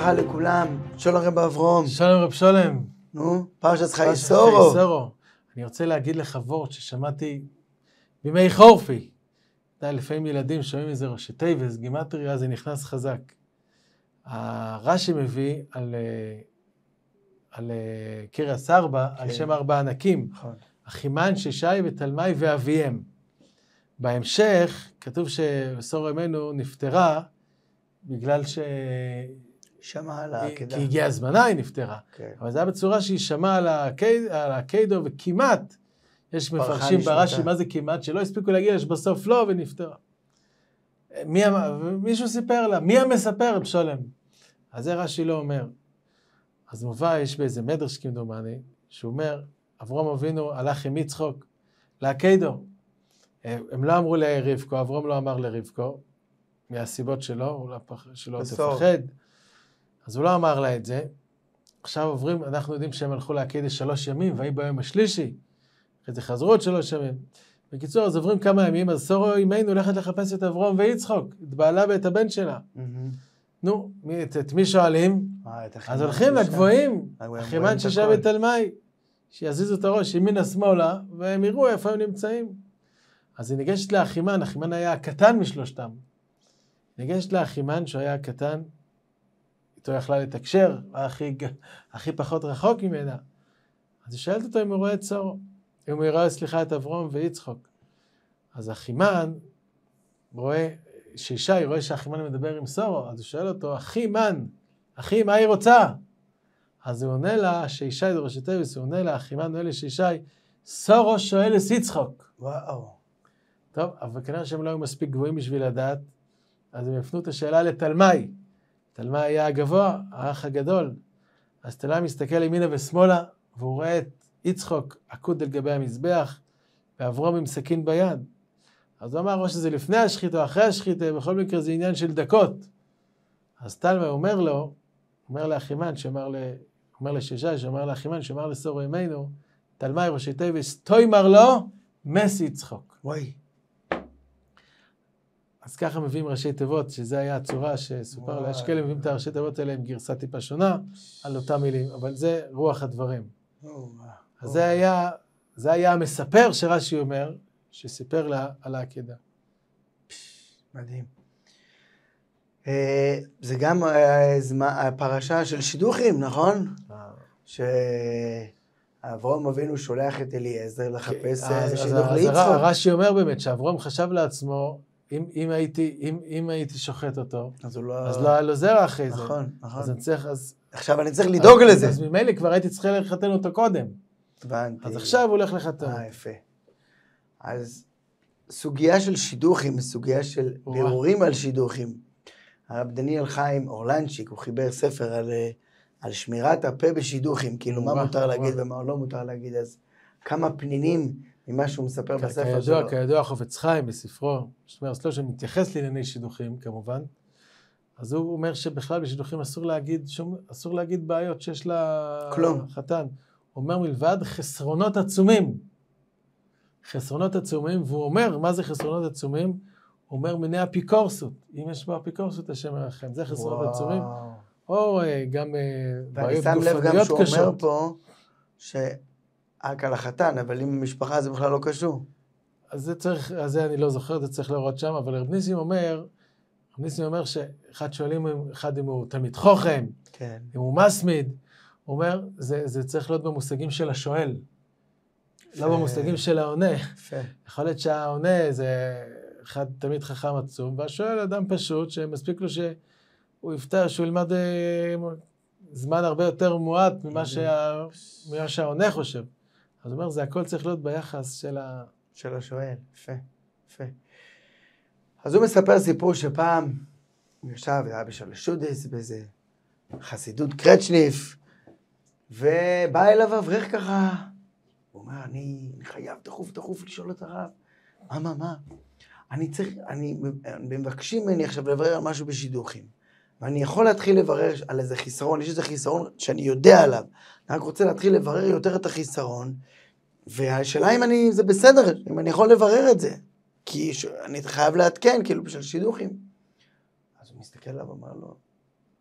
וברכה לכולם. שלום רב אברום. שלום רב שולם. נו, פרשת חיי סורו. אני רוצה להגיד לך וורט ששמעתי בימי חורפי. אתה יודע, לפעמים ילדים שומעים איזה ראשי תיבס, גימטריה, זה נכנס חזק. הרש"י מביא על קרס ארבע, על שם ארבע ענקים. אחימן, ששי ותלמי ואביהם. בהמשך כתוב שסורו אמנו נפטרה בגלל שמעה על העקדה. כי הגיעה הזמנה, היא נפטרה. אבל זה היה בצורה שהיא שמעה על העקדו, וכמעט, יש מפרשים ברש"י, מה זה כמעט? שלא הספיקו להגיע, יש בסוף לא, ונפטרה. מישהו סיפר לה, מי המספר, רב שולם? אז זה רש"י לא אומר. אז מובא, יש באיזה מדרש כמדומני, שהוא אומר, אברהם אבינו הלך עם יצחוק לעקדו. הם לא אמרו לרבקו, אברהם לא אמר לרבקו, מהסיבות שלו, שלא תפחד. אז הוא לא אמר לה את זה. עכשיו עוברים, אנחנו יודעים שהם הלכו לעקדה 3 ימים, והיא ביום השלישי. אחרי זה חזרו עוד 3 ימים. בקיצור, אז עוברים כמה ימים, אז סורו אמנו הולכת לחפש את אברהם ויצחוק, את בעלה ואת הבן שלה. נו, את מי שואלים? אז הולכים לגבוהים, אחימן ששי ותלמי, שיזיזו את הראש ימינה שמאלה, והם יראו איפה הם נמצאים. אז היא ניגשת לאחימן, אחימן היה הקטן משלושתם. ניגשת לאחימן שהוא היה הקטן, איתו יכלה לתקשר, הכי פחות רחוק ממנה. אז היא שואלת אותו אם הוא רואה את סורו, אם הוא רואה, את אברהם ויצחוק. אז אחימן רואה, שישי רואה שאחימן מדבר עם סורו, אז הוא שואל אותו, אחי, מה היא רוצה? אז הוא עונה לה, שישי זה ראשי תיבס, הוא עונה לה, אחימן עונה לשישי, סורו שואל את יצחוק. וואו. טוב, אבל כנראה שהם לא היו מספיק גבוהים בשביל לדעת, אז הם הפנו את השאלה לתלמי. תלמי היה הגבוה, האח הגדול. אז תלמי מסתכל ימינה ושמאלה, והוא רואה את יצחוק עקוד על גבי המזבח, ואברום עם סכין ביד. אז הוא אמר, או שזה לפני השחית או אחרי השחית, בכל מקרה זה עניין של דקות. אז תלמי אומר לאחימן, אומר לשישי, שאומר לאחימן, שאומר לסורו אמנו, תלמי ראשי תיבס, תוימר לו, מס יצחוק. וואי. אז ככה מביאים ראשי תיבות, שזה היה הצורה שסופר לה, יש כאלה מביאים את הראשי תיבות האלה עם גרסה טיפה שונה, על אותם מילים, אבל זה רוח הדברים. אז זה היה המספר שרש"י אומר, שסיפר לה על העקדה. מדהים. זה גם הפרשה של שידוכים, נכון? שאברהם אבינו שולח את אליעזר לחפש שידוך ליצחוק. אז רש"י אומר באמת שאברהם חשב לעצמו, אם הייתי שוחט אותו, אז לא היה לו זרע אחרי זה. נכון. עכשיו אני צריך לדאוג לזה. אז ממילא כבר הייתי צריך לחתן אותו קודם. הבנתי. אז עכשיו הוא הולך לחתן. יפה. אז סוגיה של שידוכים, סוגיה של בירורים על שידוכים. הרב דניאל חיים אורלנצ'יק, הוא חיבר ספר על שמירת הפה בשידוכים, כאילו מה מותר להגיד ומה לא מותר להגיד. אז כמה פנינים ממה שהוא מספר בספר שלו. כידוע חפץ חיים בספרו, שומר הסלו שמתייחס לענייני שידוכים כמובן, אז הוא אומר שבכלל בשידוכים אסור להגיד בעיות שיש לחתן. הוא אומר מלבד חסרונות עצומים. חסרונות עצומים, והוא אומר, מה זה חסרונות עצומים? הוא אומר מיני אפיקורסות. אם יש בו אפיקורסות, השם ירחם. זה חסרונות עצומים. או גם בעיות גופניות קשות. ואני שם לב גם שהוא אומר פה, רק על החתן, אבל עם המשפחה זה בכלל לא קשור. אז זה אני לא זוכר, זה צריך לראות שם, אבל רב ניסים אומר שאחד שואלים אם הוא תלמיד חוכם, כן. אם הוא מסמיד, הוא אומר, זה צריך להיות במושגים של השואל, לא במושגים של העונה. יכול להיות שהעונה זה אחד תלמיד חכם עצום, והשואל אדם פשוט, שמספיק לו שהוא יפתר, שהוא ילמד זמן הרבה יותר מועט ממה שהעונה חושב. אז הוא אומר, זה הכל צריך להיות ביחס של השואל. יפה. אז הוא מספר סיפור שפעם הוא ישב, היה בשלשודס, באיזה חסידות קרצ'ניף, ובא אליו אברך ככה, הוא אומר, אני חייב דחוף לשאול את הרב. מה? מבקשים ממני עכשיו לברר על משהו בשידוכים. ואני יכול להתחיל לברר על איזה חיסרון, יש איזה חיסרון שאני יודע עליו. אני רק רוצה להתחיל לברר יותר את החיסרון, והשאלה אם זה בסדר, אם אני יכול לברר את זה. כי אני חייב לעדכן, כאילו, בשביל שידוכים. אז הוא מסתכל עליו ואומר לו,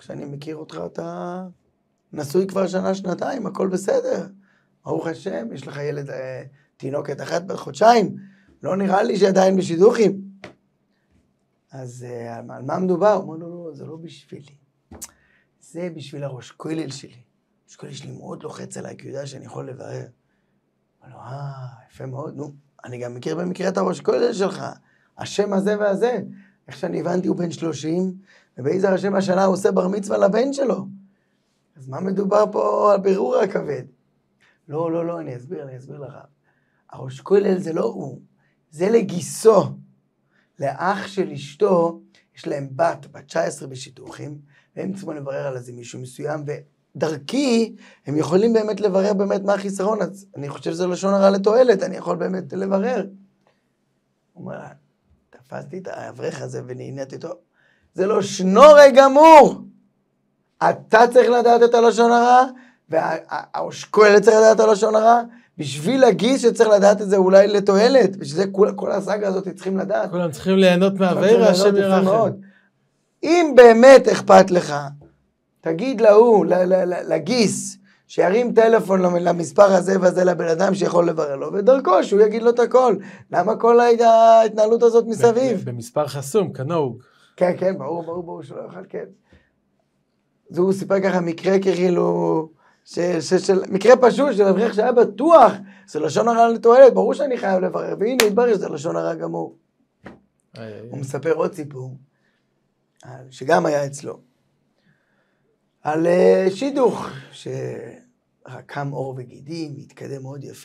איך שאני מכיר אותך, אתה נשוי כבר שנה, שנתיים, הכל בסדר. ברוך השם, יש לך ילד, תינוקת אחת בחודשיים, לא נראה לי שעדיין בשידוכים. אז על מה מדובר? הוא אומר, לא, זה לא בשבילי. זה בשביל הראש כולל שלי. הראש כולל שלי מאוד לוחץ עליי, כי הוא יודע שאני יכול לברר. אמר לו, יפה מאוד, נו, אני גם מכיר במקרה את הראש כולל שלך. השם הזה והזה. איך שאני הבנתי, הוא בן 30, ובאיזר השם השנה הוא עושה בר מצווה לבן שלו. אז מה מדובר פה על בירור הכבד? לא, אני אסביר לך. הראש כולל זה לא הוא, זה לגיסו. לאח של אשתו, יש להם בת 19 בשידוכים, והם צריכים לברר על איזה מישהו מסוים, ודרכי הם יכולים באמת לברר באמת מה החיסרון, אז אני חושב שזה לשון הרע לתועלת, אני יכול באמת לברר. הוא אומר, תפסתי את האברך הזה ונהניתי אותו, זה לא שנורא גמור. אתה צריך לדעת את הלשון הרע, והאושכול צריך לדעת את הלשון הרע, בשביל להגיש שצריך לדעת את זה אולי לתועלת, בשביל זה כל הסאגה הזאת צריכים לדעת. כולם צריכים ליהנות מהעבירה, השם ירחם. אם באמת אכפת לך, תגיד להוא, לגיס, שירים טלפון למספר הזה וזה לבן אדם שיכול לברר לו, ודרכו שהוא יגיד לו את הכל. למה כל ההתנהלות הזאת מסביב? במספר חסום, כנהוג. כן, ברור שלא יוכל, כן. זו סיפר ככה מקרה כאילו, מקרה פשוט של אברך שהיה בטוח, זה לשון הרע לתועלת, ברור שאני חייב לברר, והנה התברר שזה לשון הרע גמור. הוא מספר עוד סיפור, שגם היה אצלו, על שידוך, שרקם עור וגידים, התקדם מאוד יפה,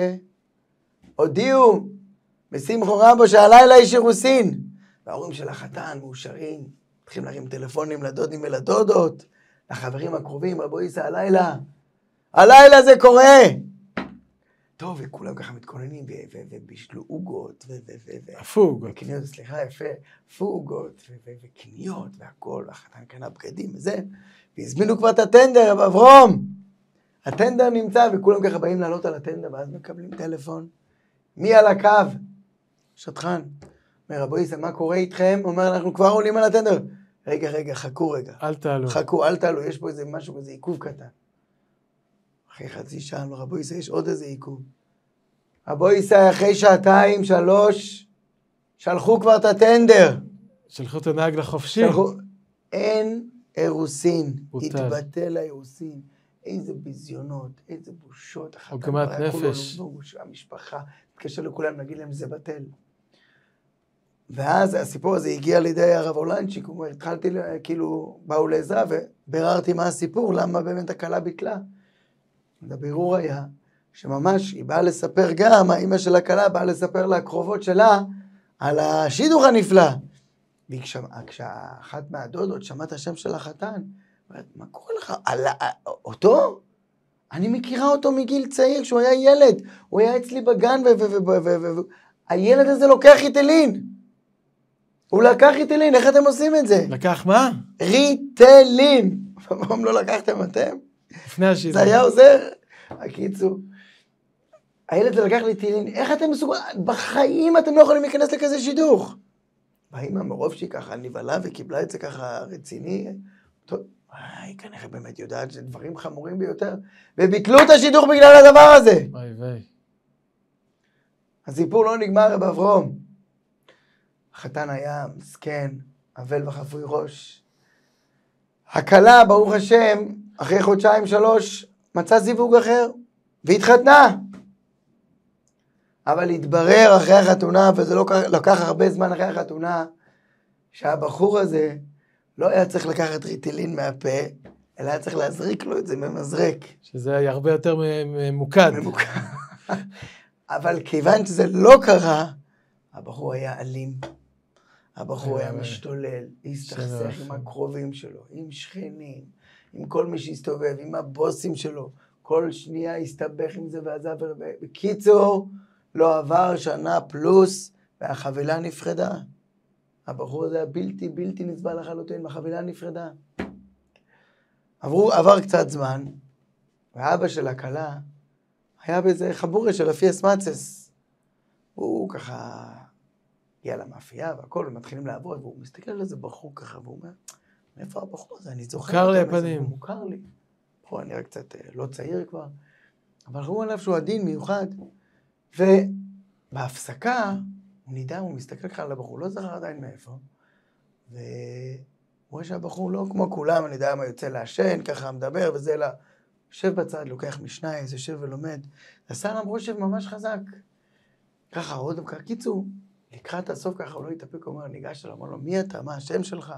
והודיעו בשמחו רבו שהלילה יש אירוסין, וההורים של החתן מאושרים, מתחילים להרים טלפונים לדודים ולדודות, לחברים הקרובים, רבו איסה, הלילה זה קורה. טוב, וכולם ככה מתכוננים, ובישלו עוגות, הפוגות. סליחה, יפה, פוגות, וקניות, והכל, והחתן קנה בגדים וזה, והזמינו כבר את הטנדר, אברום. הטנדר נמצא, וכולם ככה באים לעלות על הטנדר, ואז מקבלים טלפון. מי על הקו? שטחן. אומר, רבו איסה, מה קורה איתכם? אומר, אנחנו כבר עולים על הטנדר. רגע, חכו רגע. אל תעלו, יש פה איזה משהו, איזה עיכוב קטן. אחרי חצי שעה, רבו איסה, יש עוד איזה עיכוב. רבו איסה, אחרי 2-3, שלחו כבר את הטנדר. שלחו את הנהג לחופשי. אין אירוסין. התבטל האירוסין. איזה ביזיונות, איזה בושות. עוגמת נפש. המשפחה, התקשר לכולם, נגיד להם, זה בטל. ואז הסיפור הזה הגיע לידי הרב אולנצ'יק, הוא אומר, התחלתי, כאילו, באו לעזרה, וביררתי מה הסיפור, למה באמת הכלה ביטלה. הבירור היה, שממש היא באה לספר גם, האמא של הכלה באה לספר לקרובות שלה, על השידוך הנפלא. וכשאחת מהדודות שמעה את השם של החתן, אומרת, מה קורה לך? אותו? אני מכירה אותו מגיל צעיר, כשהוא היה ילד, הוא היה אצלי בגן, הילד הזה לוקח ריטלין. הוא לקח ריטלין, איך אתם עושים את זה? לקח מה? ריטלין. פעם לא לקחתם אתם? לפני השידוך. זה היה עוזר. הקיצור. הילד זה לקח ריטלין, איך אתם מסוגלים? בחיים אתם לא יכולים להיכנס לכזה שידוך. והאמא מרוב שהיא ככה נבלה וקיבלה את זה ככה רציני, טוב, היא כנראה באמת יודעת שדברים חמורים ביותר, וביטלו את השידוך בגלל הדבר הזה. וואי. הסיפור לא נגמר, רב אברום. החתן היה מסכן, אבל וחפוי ראש. הכלה, ברוך השם, אחרי 2-3, מצא זיווג אחר, והתחתנה. אבל התברר אחרי החתונה, וזה לא לקח הרבה זמן אחרי החתונה, שהבחור הזה לא היה צריך לקחת ריטלין מהפה, אלא היה צריך להזריק לו את זה ממזרק. שזה היה הרבה יותר ממוקד. אבל כיוון שזה לא קרה, הבחור היה אלים. הבחור היה משתולל, הסתכסך עם הקרובים שלו, עם שכנים, עם כל מי שהסתובב, עם הבוסים שלו. כל שנייה הסתבך עם זה ועזב. בקיצור, לא עבר שנה פלוס, והחבילה נפרדה. הבחור הזה היה בלתי נסבל לחלוטין, והחבילה נפרדה. עבר קצת זמן, והאבא של הכלה היה באיזה חבורה של אפיאס מצס. הוא ככה הגיע למאפייה והכל, ומתחילים לעבוד, והוא מסתכל על איזה בחור ככה, והוא אומר, איפה הבחור הזה? אני זוכר. מוכר לי הפנים. הוא מוכר לי. פה אני רק קצת לא צעיר כבר. אבל ראו עליו שהוא עדין מיוחד. ובהפסקה, הוא נדהם, הוא מסתכל ככה על הבחור, לא זכר עדיין מאיפה. והוא רואה שהבחור לא כמו כולם, אני יודע מה יוצא לעשן, ככה מדבר וזה, אלא יושב בצד, לוקח משנה, איזה יושב ולומד. עשה להם רושם ממש חזק. ככה, עוד ככה, קיצור, לקראת הסוף ככה, הוא לא התאפק, הוא אומר, ניגש אליו, אמר לו, מי אתה? מה השם שלך?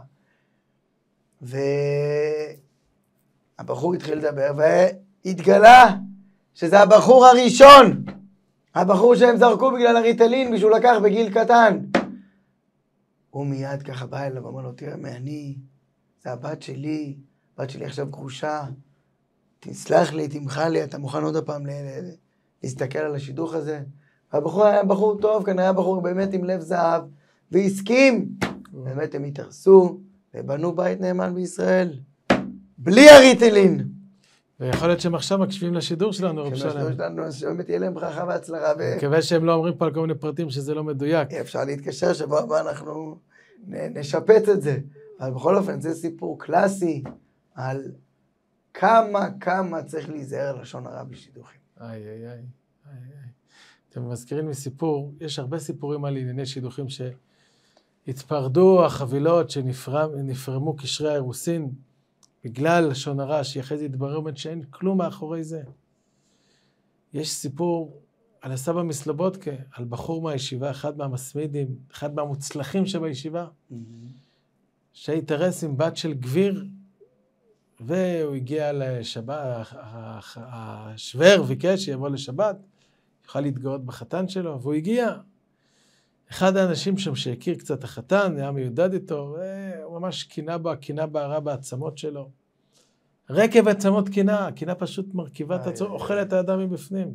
והבחור התחיל לדבר, והתגלה שזה הבחור הראשון, הבחור שהם זרקו בגלל הריטלין, בשביל לקח בגיל קטן. הוא מיד ככה בא אליו, אמר לו, תראה, מעני, זה הבת שלי עכשיו גרושה, תסלח לי, תמחה לי, אתה מוכן עוד הפעם להסתכל על השידוך הזה? והבחור היה בחור טוב, כנראה היה בחור באמת עם לב זהב, והסכים. באמת הם התארסו, ובנו בית נאמן בישראל, בלי הריטלין. ויכול להיות שהם עכשיו מקשיבים לשידור שלנו, רב שלם. שבאמת יהיה להם ברכה והצלחה. מקווה שהם לא אומרים פה על כל מיני פרטים שזה לא מדויק. אפשר להתקשר שבוע הבא אנחנו נשפץ את זה. אבל בכל אופן, זה סיפור קלאסי על כמה צריך להיזהר לשון הרע בשידוכים. איי. אתם מזכירים לי סיפור, יש הרבה סיפורים על ענייני שידוכים שהתפרדו החבילות, שנפרמו קשרי האירוסין, בגלל לשון הרע, שאחרי זה התברר שאין כלום מאחורי זה. יש סיפור על הסבא מסלובודקה, על בחור מהישיבה, אחד מהמסמידים, אחד מהמוצלחים שבישיבה, שהתארס עם בת של גביר, והוא הגיע לשבת, השוור ביקש שיבוא לשבת, יוכל להתגאות בחתן שלו, והוא הגיע. אחד האנשים שם שהכיר קצת החתן, היה מיודד איתו, הוא ממש קינה בערה בעצמות שלו. רקב עצמות קינה פשוט מרכיבה את עצמו, אוכלת את האדם מבפנים.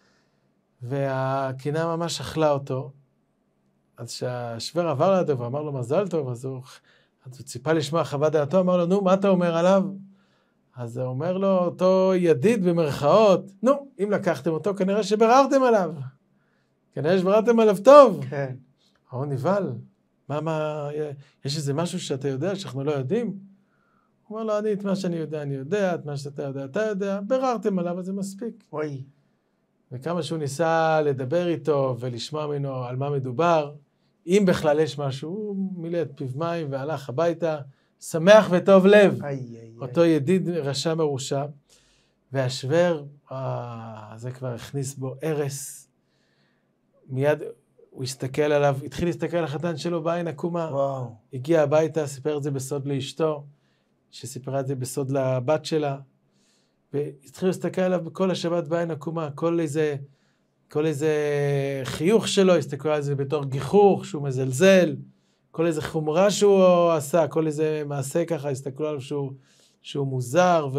והקינה ממש אכלה אותו. אז שהשוור עבר לידו ואמר לו מזל טוב, אז הוא ציפה לשמוע חוות דעתו, אמר לו, נו, מה אתה אומר עליו? אז הוא אומר לו, אותו ידיד במרכאות, נו, אם לקחתם אותו, כנראה שבררתם עליו. כנראה שבררתם עליו טוב. כן. הוא נבהל. יש איזה משהו שאתה יודע, שאנחנו לא יודעים? הוא אומר לו, את מה שאני יודע, אני יודע, את מה שאתה יודע, אתה יודע, בררתם עליו, אז זה מספיק. אוי. וכמה שהוא ניסה לדבר איתו ולשמוע ממנו על מה מדובר, אם בכלל יש משהו, הוא מילא את פיו מים והלך הביתה, שמח וטוב לב. אותו ידיד רשע מרושע, והשוור, זה כבר הכניס בו הרס. מיד הוא הסתכל עליו, התחיל להסתכל על החתן שלו בעין עקומה. וואו. הגיע הביתה, סיפר את זה בסוד לאשתו, שסיפרה את זה בסוד לבת שלה, והתחיל להסתכל עליו בכל השבת בעין עקומה, כל איזה חיוך שלו, הסתכלו על זה בתור גיחוך, שהוא מזלזל, כל איזה חומרה שהוא עשה, כל איזה מעשה ככה, הסתכלו עליו שהוא מוזר,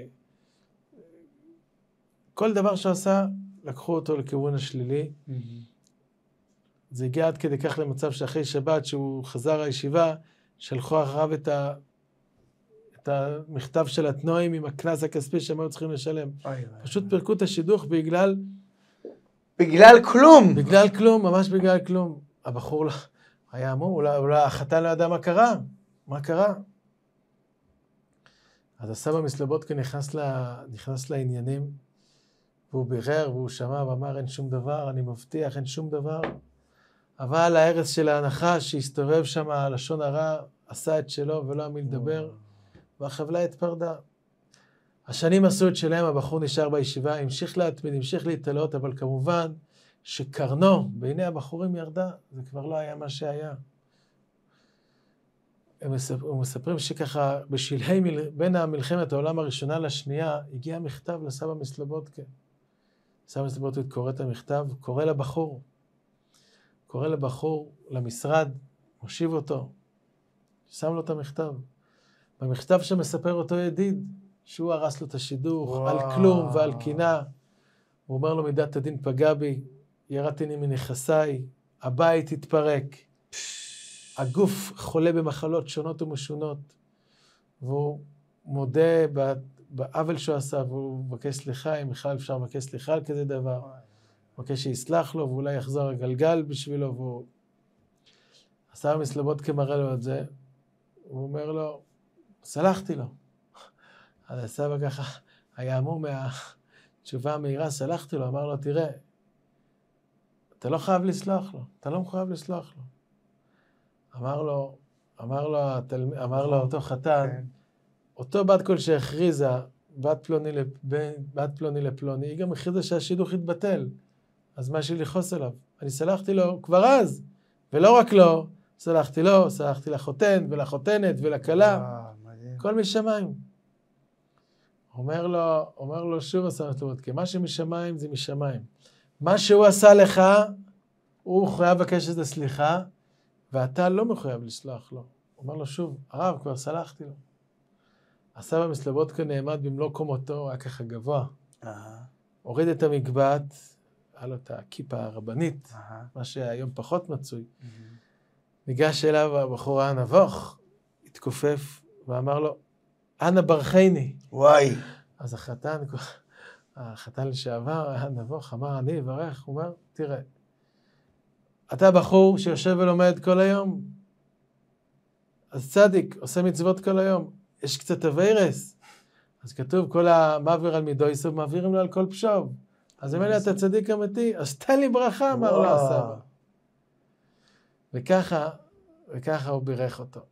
וכל דבר שהוא עשה, לקחו אותו לכיוון השלילי. זה הגיע עד כדי כך למצב שאחרי שבת, שהוא חזר הישיבה, שלחו אחריו את המכתב של התנועים עם הקנס הכספי שהם היו צריכים לשלם. פשוט פרקו את השידוך בגלל כלום. בגלל כלום, ממש בגלל כלום. הבחור היה אמור, אולי החתן לא ידע מה קרה. מה קרה? אז הסבא מסלובודקה נכנס לעניינים, והוא בירר, והוא שמע ואמר, אין שום דבר, אני מבטיח, אין שום דבר. אבל ההרס של ההנחה שהסתובב שם, לשון הרע, עשה את שלו ולא עמיד לדבר, והחבלה התפרדה. השנים עשו את שלהם, הבחור נשאר בישיבה, המשיך להתמיד, המשיך להתעלות, אבל כמובן שקרנו בעיני הבחורים ירדה, זה כבר לא היה מה שהיה. הם מספרים שככה, בין המלחמת העולם הראשונה לשנייה, הגיע מכתב לסבא מסלובודקה. סבא מסלובודקה קורא את המכתב, קורא לבחור למשרד, מושיב אותו, שם לו את המכתב. במכתב שמספר אותו ידיד, שהוא הרס לו את השידוך, על כלום ועל קינה. הוא אומר לו, מידת הדין פגע בי, ירדתני מנכסיי, הבית התפרק, הגוף חולה במחלות שונות ומשונות, והוא מודה בעוול שהוא עשה, והוא מבקש סליחה, אם בכלל אפשר לבקש סליחה על כזה דבר. מבקש שיסלח לו, ואולי יחזור הגלגל בשבילו, הסבא מסלובודקה מראה לו את זה, הוא אומר לו, סלחתי לו. אז הסבא ככה היה אמור מהתשובה המהירה, סלחתי לו, אמר לו, תראה, אתה לא חייב לסלוח לו, אתה לא מחויב לסלוח לו. אמר לו אותו חתן, אותו בת קול שהכריזה, בת פלוני לפלוני, היא גם הכריזה שהשידוך התבטל. אז מה יש לי לכעוס עליו? אני סלחתי לו כבר אז, ולא רק לו, סלחתי לו, סלחתי לחותן ולחותנת ולכלה, כל משמיים. אומר לו שוב הסבתות, כי מה שמשמיים זה משמיים. מה שהוא עשה לך, הוא חייב לבקש את הסליחה, ואתה לא מחויב לסלוח לו. אומר לו שוב, הרב, כבר סלחתי לו. הסבא מסלובודקה נעמד במלוא קומתו, היה ככה גבוה. הוריד את המגבעת, היה לו את הכיפה הרבנית, מה שהיום פחות מצוי. ניגש אליו הבחור הנבוך, התכופף ואמר לו, אנא ברכני. וואי. אז החתן לשעבר, היה נבוך, אמר, אני אברך, הוא אומר, תראה, אתה בחור שיושב ולומד כל היום, אז צדיק, עושה מצוות כל היום, יש קצת אביירס, אז כתוב, כל המעביר על מידו יסוב, מעבירים לו על כל פשוב. אז אומר לי, אתה צדיק אמיתי, אז תן לי ברכה, אמר לו הסבא. וככה הוא בירך אותו.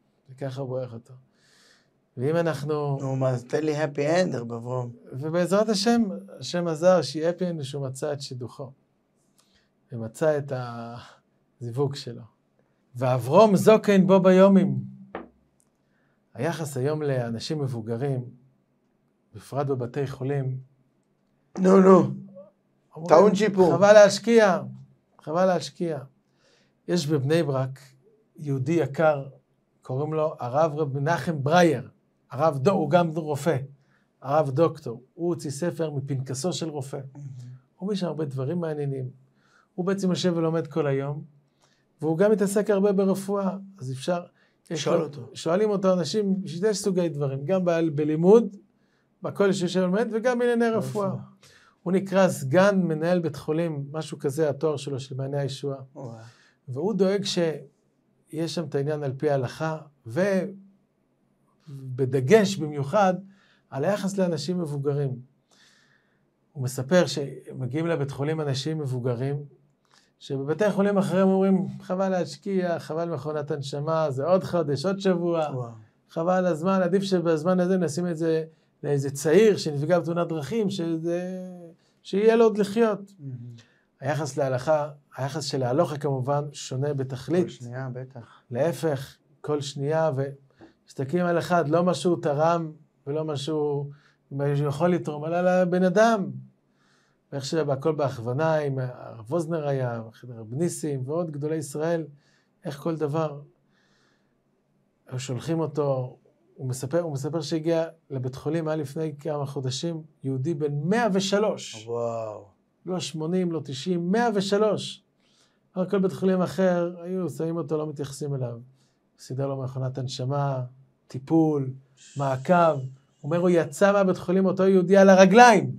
ואם אנחנו... נו, אז תן לי happy end, רב אברום. ובעזרת השם עזר, שיהיה happy end שהוא מצא את שידוכו. ומצא את הזיווג שלו. ואברום זוקן בו ביומים. היחס היום לאנשים מבוגרים, בפרט בבתי חולים, נו, טעון שיפור. חבל להשקיע. יש בבני ברק יהודי יקר, קוראים לו הרב רב מנחם ברייר, הוא גם רופא, הרב דוקטור, הוא הוציא ספר מפנקסו של רופא. הוא משם הרבה דברים מעניינים. הוא בעצם יושב ולומד כל היום, והוא גם מתעסק הרבה ברפואה, אז אפשר... שואלים אותו אנשים, יש סוגי דברים, גם בלימוד, בכל שיושב ולומד, וגם בענייני רפואה. הוא נקרא סגן מנהל בית חולים, משהו כזה, התואר שלו, של מעייני הישועה. והוא דואג שיש שם את העניין על פי ההלכה, ובדגש במיוחד על היחס לאנשים מבוגרים. הוא מספר שמגיעים לבית חולים אנשים מבוגרים, שבבתי חולים אחרים אומרים, חבל להשקיע, חבל מכונת הנשמה, זה עוד חודש, עוד שבוע, חבל הזמן, עדיף שבזמן הזה נשים את זה לאיזה צעיר שנפגע בתאונת דרכים, שיהיה לו עוד לחיות. היחס להלכה, היחס של ההלכה כמובן שונה בתכלית. כל שנייה, בטח. להפך, כל שנייה, ומסתכלים על אחד, לא משהו תרם, ולא משהו יכול לתרום, אלא לבן אדם. ואיך שהכל בהכוונה, עם הרב ווזנר היה, רב ניסים, ועוד גדולי ישראל, איך כל דבר, הם שולחים אותו, הוא מספר שהגיע לבית חולים, היה לפני כמה חודשים, יהודי בן 103. וואו. לא 80, לא 90, 103. אבל כל בית חולים אחר, היו שמים אותו, לא מתייחסים אליו. סידר לו מכונת הנשמה, טיפול, מעקב. הוא אומר, הוא יצא מהבית חולים אותו יהודי על הרגליים,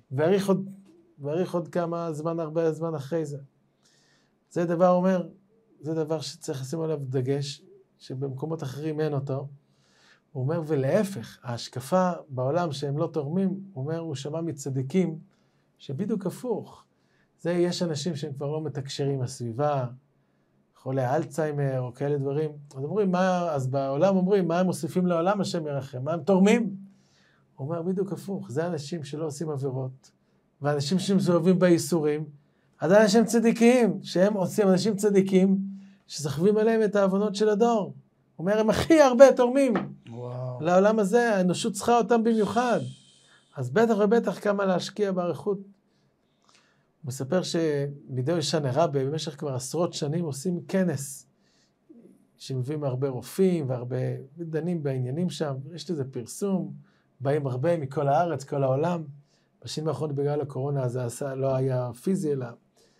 והאריך עוד כמה זמן, הרבה זמן אחרי זה. זה דבר שצריך לשים עליו דגש, שבמקומות אחרים אין אותו. הוא אומר, ולהפך, ההשקפה בעולם שהם לא תורמים, הוא אומר, הוא שמע מצדיקים, שבדיוק הפוך. יש אנשים שהם כבר לא מתקשרים עם הסביבה, חולי אלצהיימר או כאלה דברים. אז בעולם אומרים, מה הם מוסיפים לעולם השם ירחם? מה הם תורמים? הוא אומר, בדיוק הפוך. זה אנשים שלא עושים עבירות, ואנשים שמסובבים בייסורים, אז אנשים צדיקים, שהם עושים אנשים צדיקים, שסחבים עליהם את העוונות של הדור. הוא אומר, הם הכי הרבה תורמים. וואו. לעולם הזה, האנושות צריכה אותם במיוחד. אז בטח ובטח כמה להשקיע בעריכות. הוא מספר שמדי ישן הרבה, במשך כבר עשרות שנים עושים כנס, שמביאים הרבה רופאים והרבה דנים בעניינים שם. יש לזה פרסום, באים הרבה מכל הארץ, כל העולם. בשנים האחרונות בגלל הקורונה זה לא היה פיזי, אלא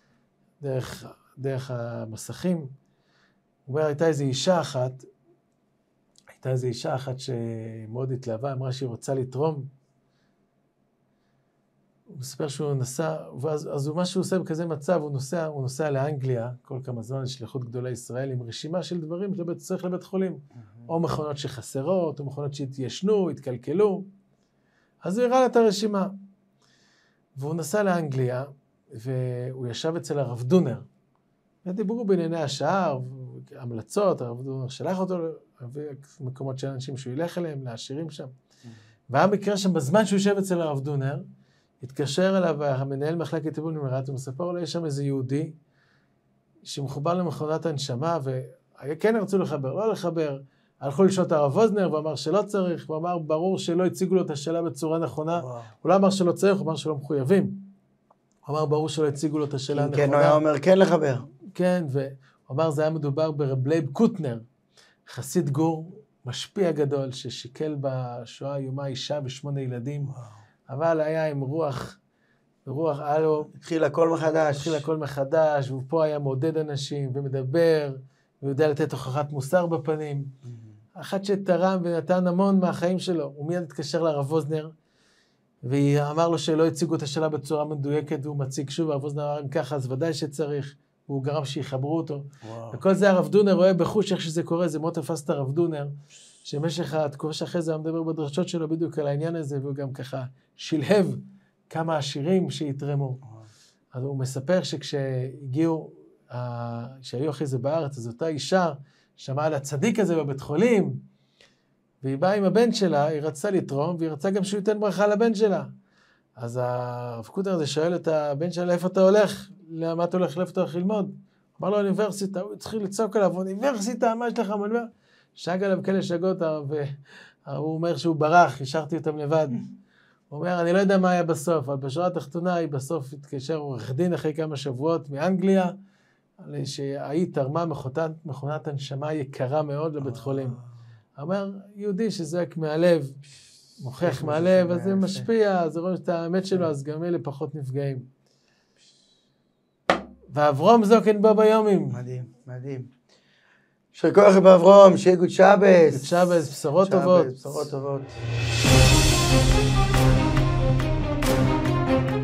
דרך המסכים. הוא אומר, הייתה איזו אישה אחת שמאוד התלהבה, אמרה שהיא רוצה לתרום. הוא מספר שהוא נסע, אז מה שהוא עושה בכזה מצב, הוא נוסע לאנגליה, כל כמה זמן, שליחות גדולי ישראל, עם רשימה של דברים שצריך לבית חולים. או מכונות שחסרות, או מכונות שהתיישנו, התקלקלו. אז הוא הראה לה את הרשימה. והוא נסע לאנגליה, והוא ישב אצל הרב דונר. ודיברו בענייני השעה, המלצות, הרב דונר שלח אותו למקומות של אנשים שהוא ילך אליהם, לעשירים שם. והיה מקרה שם, בזמן שהוא יושב אצל הרב דונר, התקשר אליו המנהל מחלקת טיפול נמרץ, ומספר לו, יש שם איזה יהודי, שמחובר למכונת הנשמה, וכן רצו לחבר, לא לחבר, הלכו לשאול את הרב ווזנר, ואמר שלא צריך, ואמר ברור שלא הציגו לו את השאלה בצורה נכונה, הוא לא אמר שלא צריך, הוא אמר שלא מחויבים. הוא אמר ברור שלא הציגו לו את השאלה הנכונה. כן, הוא היה אומר כן לחבר. כן, והוא אמר זה היה מדובר ברב לייב קוטנר, חסיד גור, משפיע גדול, ששיקל בשואה יומה אישה ו8 ילדים, אבל היה עם רוח, היה לו... התחיל הכל מחדש. והוא פה היה מעודד אנשים ומדבר, ויודע לתת הוכחת מוסר בפנים. אחד שתרם ונתן המון מהחיים שלו, הוא מיד התקשר לרב ווזנר, ואמר לו שלא הציגו את השאלה בצורה מדויקת, והוא מציג שוב, הרב ווזנר אמר אם ככה, אז ודאי שצריך, והוא גרם שיחברו אותו. וכל זה הרב דונר רואה בחוש איך שזה קורה, זה מאוד תפס את הרב דונר, שמשך התקופה שאחרי זה הוא מדבר בדרשות שלו בדיוק על העניין הזה, והוא גם ככה שלהב כמה עשירים שיתרמו. אז הוא מספר שכשהגיעו, שהיו אחרי זה בארץ, אז אותה אישה שמעה על הצדיק הזה בבית חולים, והיא באה עם הבן שלה, היא רצתה לתרום, והיא רצתה גם שהוא ייתן ברכה לבן שלה. אז הרב קוטנר הזה שואל את הבן שלה, איפה אתה הולך? למה אתה הולך? לאיפה אתה הולך ללמוד? אמר לו, אוניברסיטה, הוא התחיל לצעוק עליו, אוניברסיטה, מה יש לך? שג עליו כאלה שגות, והוא אומר שהוא ברח, השארתי אותם לבד. הוא אומר, אני לא יודע מה היה בסוף, אבל בשורה התחתונה היא בסוף התקשר עורך דין אחרי כמה שבועות מאנגליה, שהיא תרמה מכונת הנשמה יקרה מאוד לבית חולים. הוא אומר, יהודי שזועק מהלב, מוכח מהלב, אז זה משפיע, אז רואים את האמת שלו, אז גם אלה פחות נפגעים. ואברום זוקן בו ביומים. מדהים, מדהים. יישר כוח באברום, שיהיה גוד שבס. גוד שבס, בשורות טובות. בשורות טובות.